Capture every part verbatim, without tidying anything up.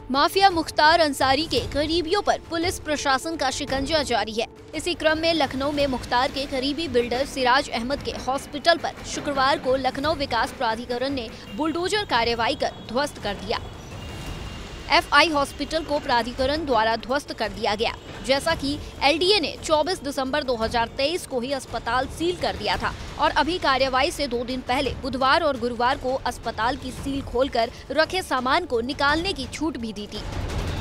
Mafia Mukhtar Ansari के करीबियों पर पुलिस प्रशासन का शिकंजा जारी है। इसी क्रम में लखनऊ में मुख्तार के करीबी बिल्डर सिराज अहमद के हॉस्पिटल पर शुक्रवार को लखनऊ विकास प्राधिकरण ने बुलडोजर कार्यवाही कर ध्वस्त कर दिया। एफआई हॉस्पिटल को प्राधिकरण द्वारा ध्वस्त कर दिया गया, जैसा कि एलडीए ने चौबीस दिसंबर दो हज़ार तेईस को ही अस्पताल सील कर दिया था और अभी कार्यवाही से दो दिन पहले बुधवार और गुरुवार को अस्पताल की सील खोलकर रखे सामान को निकालने की छूट भी दी थी।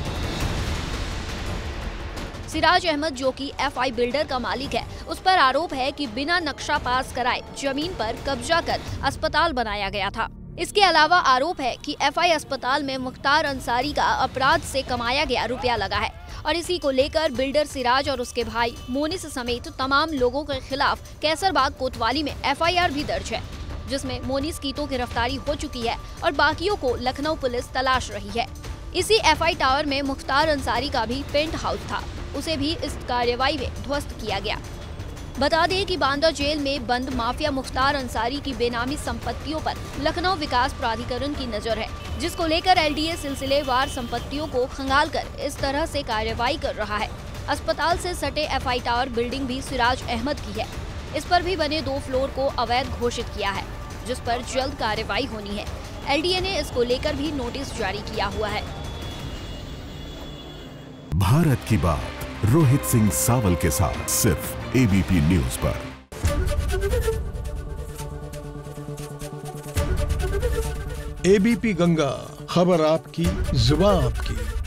सिराज अहमद, जो कि एफआई बिल्डर का मालिक है, उस पर आरोप है कि बिना नक्शा पास कराए जमीन पर कब्जा कर अस्पताल बनाया गया था। इसके अलावा आरोप है कि एफआई अस्पताल में मुख्तार अंसारी का अपराध से कमाया गया रुपया लगा है और इसी को लेकर बिल्डर सिराज और उसके भाई मोनिस समेत तमाम लोगों के खिलाफ कैसरबाग कोतवाली में एफआईआर भी दर्ज है, जिसमें मोनिस की तो गिरफ्तारी हो चुकी है और बाकियों को लखनऊ पुलिस तलाश रही है। इसी एफआई टावर में मुख्तार अंसारी का भी पेंट हाउस था, उसे भी इस कार्यवाही में ध्वस्त किया गया। बता दें कि बांदा जेल में बंद माफिया मुख्तार अंसारी की बेनामी संपत्तियों पर लखनऊ विकास प्राधिकरण की नजर है, जिसको लेकर एलडीए सिलसिलेवार संपत्तियों को खंगालकर इस तरह से कार्यवाही कर रहा है। अस्पताल से सटे एफआई टावर बिल्डिंग भी सिराज अहमद की है। इस पर भी बने दो फ्लोर को अवैध घोषित किया है, जिस पर जल्द कार्यवाही होनी है। एलडीए ने इसको लेकर भी नोटिस जारी किया हुआ है। भारत की बात रोहित सिंह सावल के साथ सिर्फ एबीपी न्यूज पर। एबीपी गंगा, खबर आपकी, जुबान आपकी।